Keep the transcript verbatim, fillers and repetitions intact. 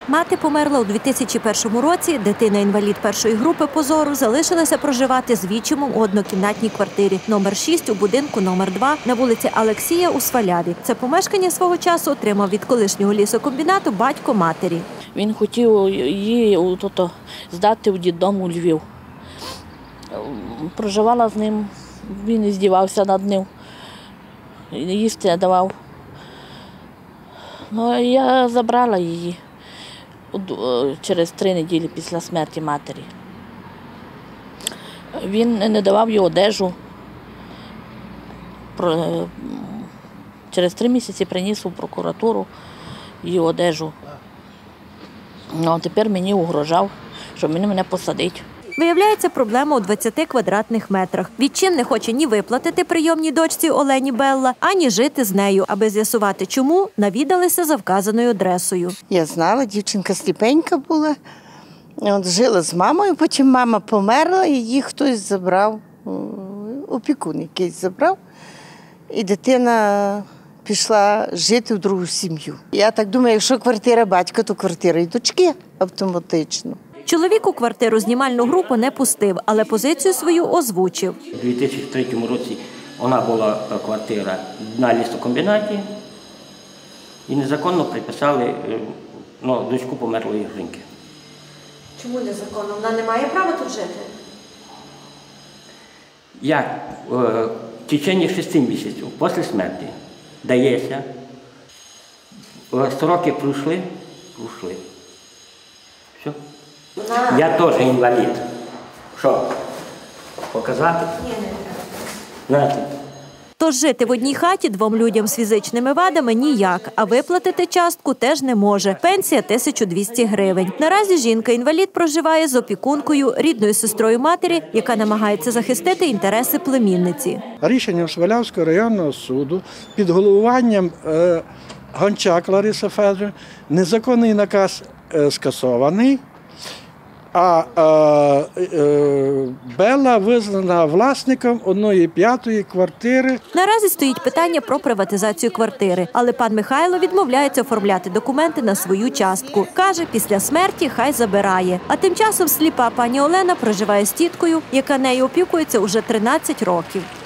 Мати померла у дві тисячі першому році, дитина-інвалід першої групи по зору залишилася проживати з відчимом у однокімнатній квартирі номер шість у будинку номер два на вулиці Алексія у Сваляві. Це помешкання свого часу отримав від колишнього лісокомбінату батько матері. Він хотів її здати в дитдом у Львів. Проживала з ним, він здівався над ним, їсти давав. Ну, я забрала її через три неділі після смерті матері. Він не давав їй одежу. Через три місяці приніс у прокуратуру її одежу. Ну, а тепер мені угрожав, що він мене посадить. Виявляється, проблема у двадцяти квадратних метрах. Відчин не хоче ні виплатити прийомній дочці Олені Белла, ані жити з нею. Аби з'ясувати чому, навідалися за вказаною адресою. Я знала, дівчинка сліпенька була. От жила з мамою, потім мама померла, і її хтось забрав, опікун якийсь забрав. І дитина пішла жити в другу сім'ю. Я так думаю, якщо квартира батька, то квартира і дочки автоматично. Чоловік у квартиру знімальну групу не пустив, але позицію свою озвучив. У дві тисячі третьому році вона була квартира на лісокомбінаті і незаконно приписали, ну, дочку померлої жінки. Чому незаконно? Вона не має права тут жити? Як в течение шести місяців після смерті дається, строки пройшли, пройшли. Все. На... Я теж інвалід. Що, показати? Ні, не треба. Тож жити в одній хаті двом людям з фізичними вадами ніяк, а виплатити частку теж не може. Пенсія – тисяча двісті гривень. Наразі жінка-інвалід проживає з опікункою, рідною сестрою матері, яка намагається захистити інтереси племінниці. Рішенням Свалявського районного суду під головуванням е, Гончак Лариси Федорівни незаконний наказ е, скасований. А е, е, Белла визнана власником одної п'ятої квартири. Наразі стоїть питання про приватизацію квартири, але пан Михайло відмовляється оформляти документи на свою частку. Каже, після смерті хай забирає. А тим часом сліпа пані Олена проживає з тіткою, яка нею опікується уже тринадцять років.